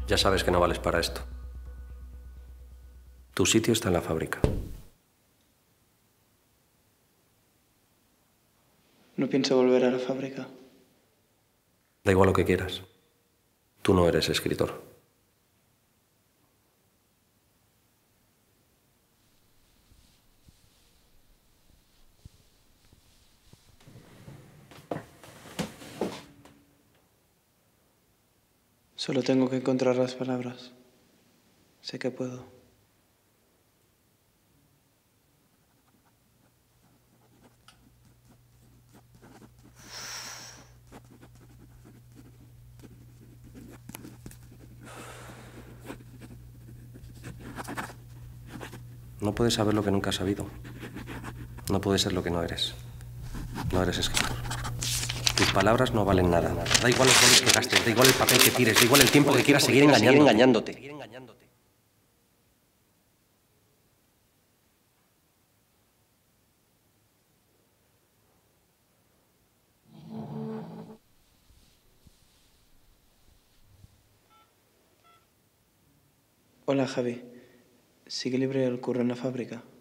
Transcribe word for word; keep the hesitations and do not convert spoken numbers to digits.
Ya sabes que no vales para esto. Tu sitio está en la fábrica. No pienso volver a la fábrica. Da igual lo que quieras. Tú no eres escritor. Solo tengo que encontrar las palabras. Sé que puedo. No puedes saber lo que nunca has sabido. No puedes ser lo que no eres. No eres escritor. Tus palabras no valen nada. Da igual los goles que gastes, da igual el papel que tires, da igual el tiempo que quieras seguir engañándote. Hola, Javi. ¿Sigue libre el curro en la fábrica?